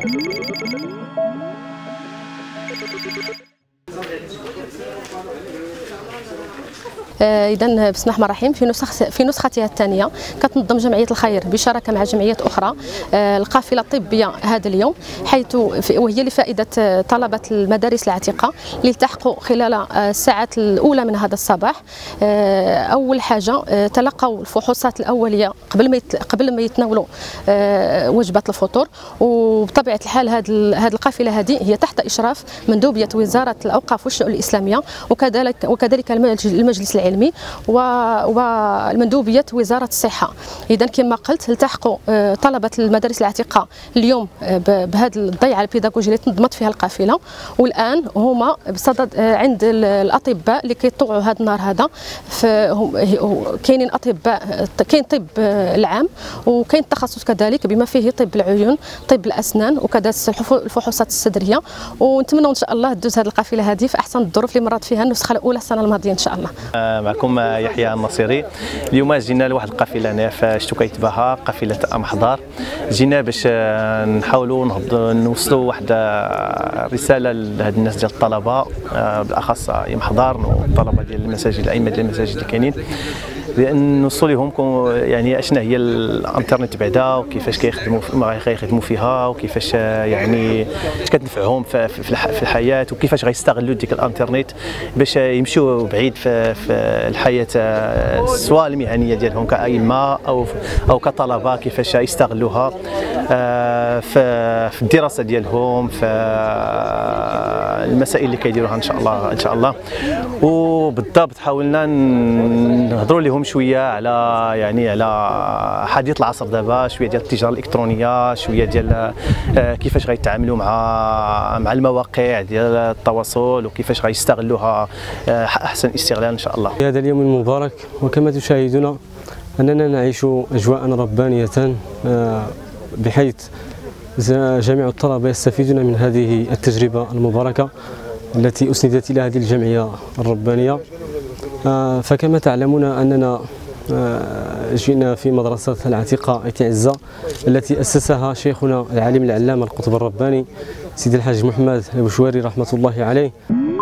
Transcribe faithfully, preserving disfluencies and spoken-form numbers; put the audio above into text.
إذا بسم الله الرحمن الرحيم، في نسخ في نسختها الثانية كتنظم جمعية الخير بشراكة مع جمعيات أخرى القافلة الطبية هذا اليوم، حيث وهي لفائدة طلبة المدارس العتيقة اللي التحقوا خلال الساعات الأولى من هذا الصباح. أول حاجة تلقوا الفحوصات الأولية قبل ما قبل ما يتناولوا وجبة الفطور، وبطبيعة الحال هذه هذه القافلة هذه هي تحت إشراف مندوبية وزارة الأوقاف والشؤون الإسلامية، وكذلك وكذلك المجلس العلمي والمندوبية وزارة الصحة. إذا كما قلت التحقوا طلبة المدارس العتيقة اليوم بهذه الضيعة البيداغوجية اللي تنظمت فيها القافلة، والآن هما بصدد عند الأطباء اللي كيطوعوا هذا النهار هذا. كاينين أطباء، كاين طب العام وكاين التخصص كذلك بما فيه طب العيون، طب الأسنان، وكذا الفحوصات الصدرية. ونتمنى إن شاء الله تدوز هذه القافلة هذه في أحسن الظروف اللي مرت فيها النسخة الأولى السنة الماضية إن شاء الله. معكم يحيى النصيري. اليوم جينا لواحد القافله هنا في شتوكيت بها، قافله ام حضار. جينا باش نحاولوا نوصلوا واحد رساله لهاد الناس ديال الطلبه، بالاخص ام حضار والطلبه ديال المساجد، الائمه ديال المساجد اللي كاينين، بان نوصلوا لهم يعني اشنا هي الانترنت بعدا، وكيفاش كيخدموا كيخدموا فيها، وكيفاش يعني كتنفعهم في الحياه، وكيفاش غيستغلوا ديك الانترنت باش يمشوا بعيد في الحياه سواء المهنيه ديالهم كأئمه او او كطلبه، كيفاش يستغلوها في الدراسه ديالهم، في المسائل اللي كيديروها ان شاء الله ان شاء الله. وبالضبط حاولنا نهضروا لهم شويه على يعني على حديث العصر دابا، شويه ديال التجاره الالكترونيه، شويه ديال كيفاش غيتعاملوا مع مع المواقع ديال التواصل، وكيفاش غيستغلوها احسن استغلال ان شاء الله. في هذا اليوم المبارك وكما تشاهدون اننا نعيش اجواء ربانيه، بحيث جميع الطلبه يستفيدون من هذه التجربه المباركه التي اسندت الى هذه الجمعيه الربانيه. فكما تعلمون اننا جئنا في مدرسة العتيقة ايتي عزة التي أسسها شيخنا العالم العلامة القطب الرباني سيدي الحاج محمد البشواري رحمة الله عليه.